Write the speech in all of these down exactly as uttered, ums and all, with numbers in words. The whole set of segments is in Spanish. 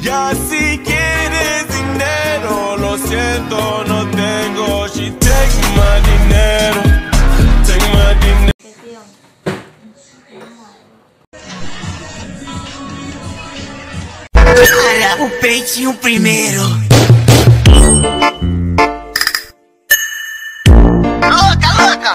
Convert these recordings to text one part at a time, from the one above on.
Ya si quieres dinero, lo siento, no tengo. She take my dinero, take my dinero. Para o peitinho primeiro. Louca, louca.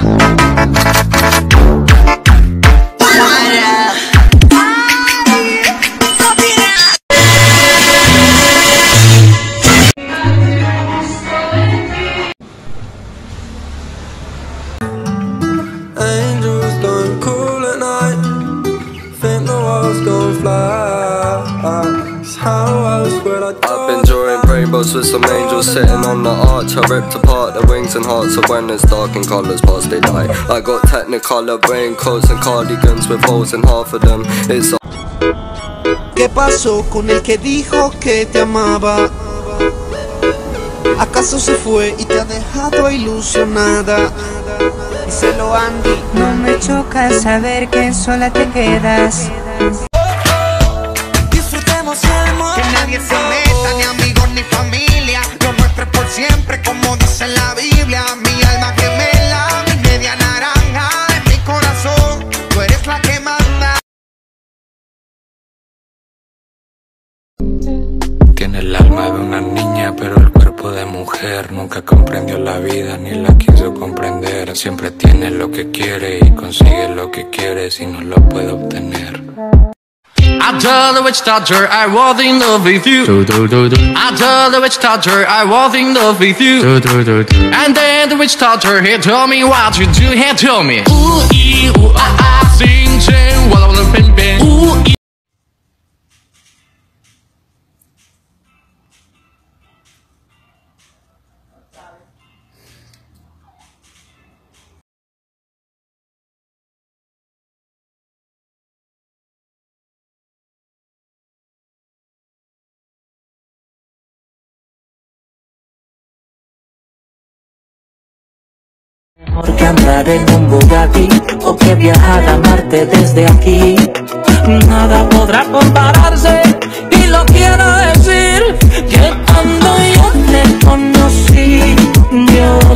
Angels going cool at night. Think the world's gonna fly. It's how else would I do? I've been drawing rainbows with some angels sitting on the arch. I ripped apart the wings and hearts, so when it's dark in colours past they die. I got technicolor raincoats and cardigans with holes in half of them. It's a ¿Qué pasó con el que dijo que te amaba? ¿Acaso se fue y te ha dejado ilusionada? Díselo, Andy. No me choca saber que sola te quedas. Disfrutemos el amor. Que nadie se meta, ni amigos ni familia. Lo nuestro es por siempre, como dice en la Biblia. Mi alma gemela, mi media naranja. En mi corazón, tú eres la que manda. Tiene el alma de una niña, pero el cuerpo de mujer. Nunca comprendió la vida, ni la quiso comprender. Siempre tiene lo que quiere y consigue lo que quiere si no lo puede obtener. I told the witch doctor I was in love with you. Do, do, do, do. I told the witch doctor I was in love with you. Do, do, do, do. And then the witch doctor he told me what to do. He told me ooh ee ooh ah ah, sing sing walla walla bing bing. Ooh ee. Mejor que andar en un Bugatti o que viajar a Marte desde aquí. Nada podrá compararse y lo quiero decir que cuando yo te conocí, Dios.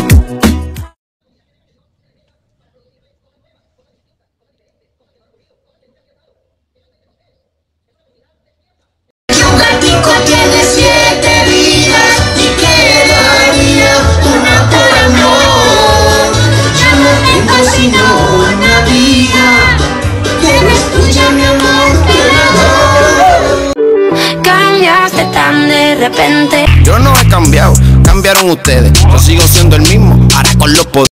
Un gatico tiene siete vidas y quedaría una por amor. Ya no tengo sino una vida, que no es tuya mi amor, pero Cambiaste tan de repente. Yo no he cambiado, cambiaron ustedes. Yo sigo siendo el mismo, ahora con los poderes.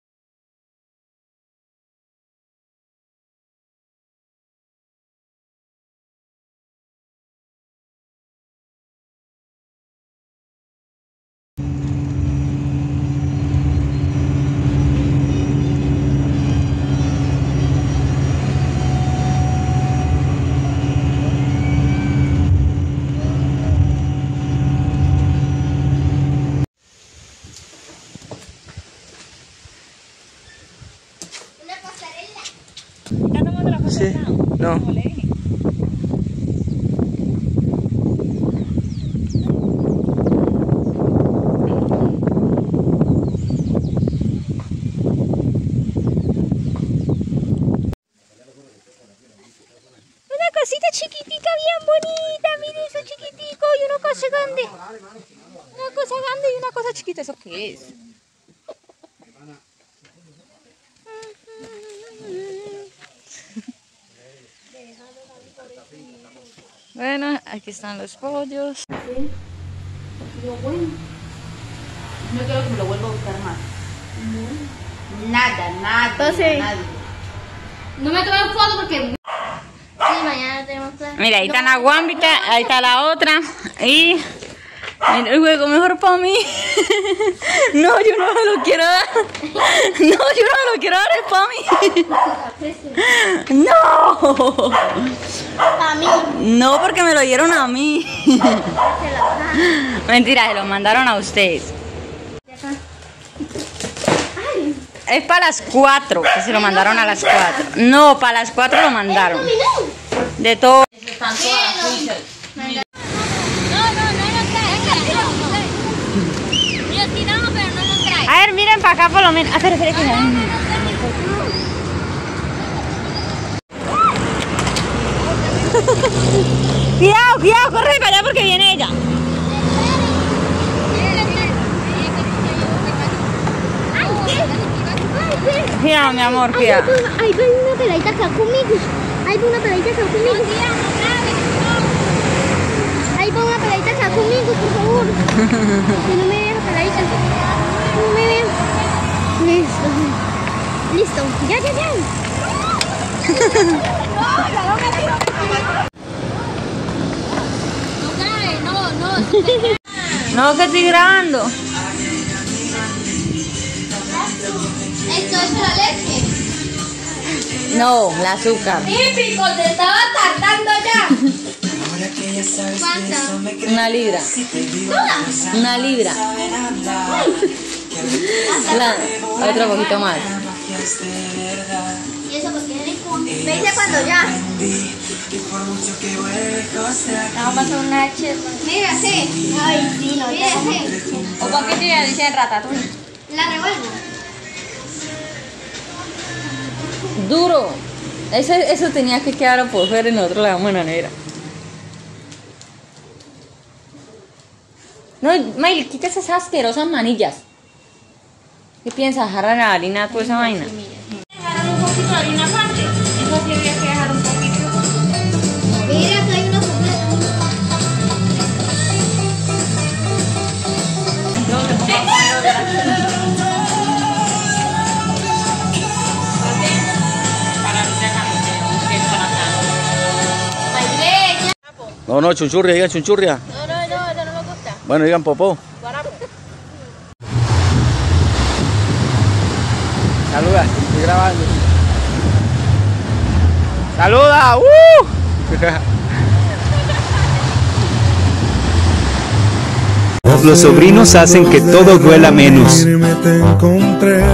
Sí, no. Una cosita chiquitica bien bonita, mire eso chiquitico y una cosa grande. Una cosa grande y una cosa chiquita, ¿eso qué es? Bueno, aquí están los pollos. Digo, bueno, no quiero que me lo vuelva a buscar más. No. Nada, nada, Entonces, nadie. No me tomen foto porque... Sí, mañana tenemos plan. Mira, ahí está la guambita, ahí está la otra. Y el juego mejor para mí. No, yo no me lo quiero dar. No, yo no me lo quiero dar, es para mí. No. Para mí. No, porque me lo dieron a mí. Mentira, se lo mandaron a ustedes. Es para las cuatro, que se lo mandaron a las cuatro. No, para las cuatro lo mandaron. De todo. Están todas las fichas. sí, no, pero no nos trae. A ver, miren para acá por lo menos. Ah, espera, espera, que Cuidado, cuidado, corre para allá porque viene ella. Cuidado, mi amor, cuidado. Ahí va una peladita acá conmigo. Ahí va una peladita acá conmigo. Ahí va una peladita acá conmigo, por favor. Que no me vean peladita. No me vean. Listo. Listo. Ya, ya, ya. No, no, no. No, que estoy grabando. Esto es la leche. No, el azúcar. Típico, te estaba tardando ya. ¿Cuánto? Una libra. ¿Toda? Una libra. La, otro poquito más. ¿Y eso porque es rico? Me dice cuando ya. Vamos a hacer una chela. Mira, sí. Ay, sí, no. Mira, sí. ¿O con qué te dice ratatouille? La revuelvo. Duro. Eso, eso tenía que quedar por fuera y nosotros le damos en la nevera. No, Miley, quita esas asquerosas manillas. ¿Qué piensas? ¿Dejar la harina toda esa vaina? Dejaron un poquito de harina aparte. Eso sí había que dejar un poquito. Mira, que hay una completa. No, no, chunchurria, digan chunchurria. No, no, no, eso no me gusta. Bueno, digan popó. Saluda, estoy grabando. ¡Saluda! ¡Uh! Los sobrinos hacen que todo duela menos. Te encontré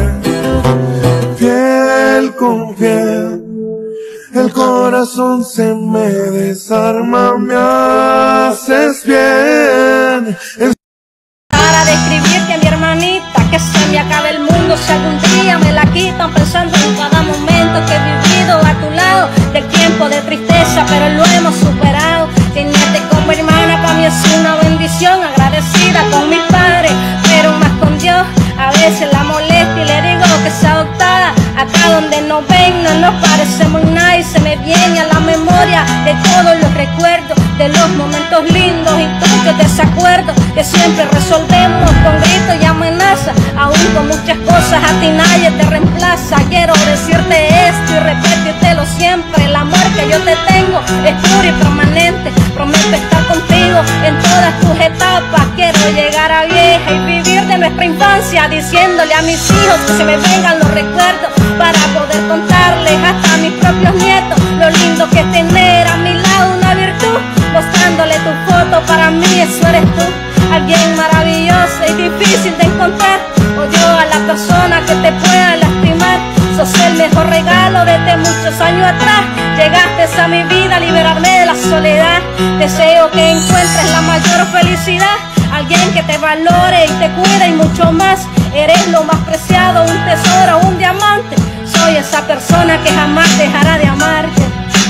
fiel con fiel. El corazón se me desarma, me haces bien. El Para describirte a mi hermanita, que se me acabe el mundo si algún día me la quitan, pensando en cada momento que he vivido a tu lado, del tiempo de tristeza, pero lo hemos superado. Tenerte como hermana para mí es una bendición, agradecida con mis padres, pero más con Dios. A veces la molesto y le digo que sea adoptada. Acá donde nos ven no nos parecemos en nada y se me viene a la memoria de todos los recuerdos, de los momentos lindos y tuyos desacuerdos que siempre resolvemos con gritos y amenazas. Aún con muchas cosas a ti nadie te reemplaza. Quiero decirte esto y repetírtelo siempre. El amor que yo te tengo es puro y permanente. Prometo estar contigo en todas tus etapas. Quiero llegar a vieja y vivir de nuestra infancia, diciéndole a mis hijos que se me vengan los recuerdos para poder contarles hasta a mis propios nietos lo lindo que es tener a mi lado una virtud, mostrándole tu foto. Para mí eso eres tú, alguien maravilloso y difícil de encontrar. Odio a la persona que te pueda lastimar. Sos el mejor regalo desde muchos años atrás. Llegaste a mi vida a liberarme de la soledad. Deseo que encuentres la mayor felicidad, alguien que te valore y te cuide y mucho más. Eres lo más preciado, un tesoro, un diamante. Soy esa persona que jamás dejará de amarte.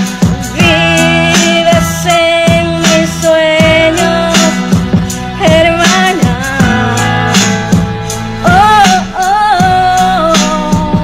Vives en mis sueños, hermana. Oh, oh, oh.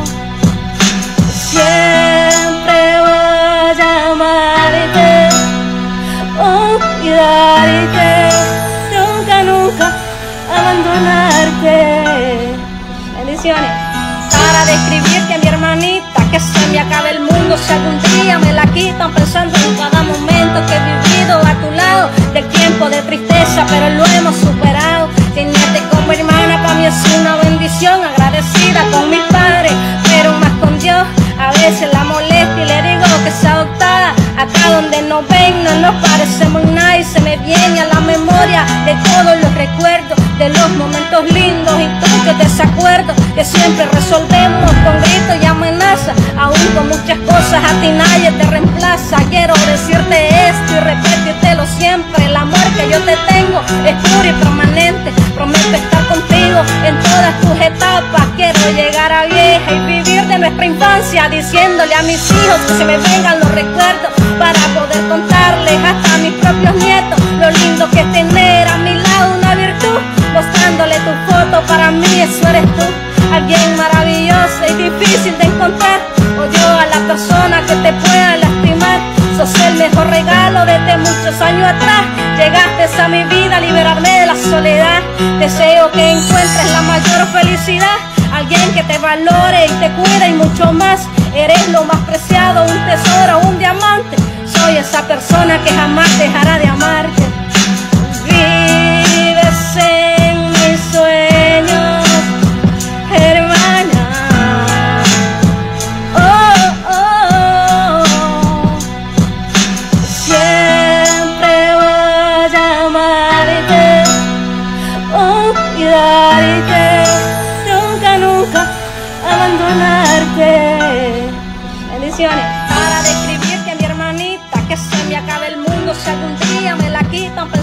Siempre voy a amarte, oh, cuidarte, nunca, nunca abandonarte. Bendiciones. Para describirte a mi hermanita, que se me acabe el mundo si algún día me la quitan, pensando en cada momento que he vivido a tu lado, del tiempo de tristeza, pero lo hemos superado. Tenerte como hermana para mí es una bendición, agradecida con mis padres, pero más con Dios. A veces la molesto y le digo que sea adoptada. Acá donde nos ven no nos parecemos en nada y se me viene a la memoria de todos los recuerdos, de los momentos lindos y tuyos desacuerdos que siempre resolvemos con gritos y amenazas. Aún con muchas cosas a ti nadie te reemplaza. Quiero decirte esto y repetírtelo siempre. El amor que yo te tengo es puro y permanente. Prometo estar contigo contigo en todas tus etapas. Quiero llegar a vieja y vivir de nuestra infancia, diciéndole a mis hijos que se me vengan los recuerdos, para poder contarles hasta a mis propios nietos lo lindo que es tener a mi lado una virtud, mostrándole tu foto, para mí eso eres tú, alguien maravilloso y difícil de encontrar, o yo a la persona que te pueda lastimar. Sos el mejor regalo desde muchos años atrás, llegaste a mi vida a liberarme de la soledad. Deseo que encuentres la mayor felicidad, alguien que te valore y te cuide y mucho más. Eres lo más preciado, un tesoro, un diamante. Soy esa persona que jamás dejará de amarte. Vives en mis sueños, hermana. Oh, oh, oh. Siempre voy a amarte, oh, cuidarte, nunca, nunca abandonarte. Bendiciones. Para describirte a mi hermanita, que se me acabe el mundo si algún día me la quitan.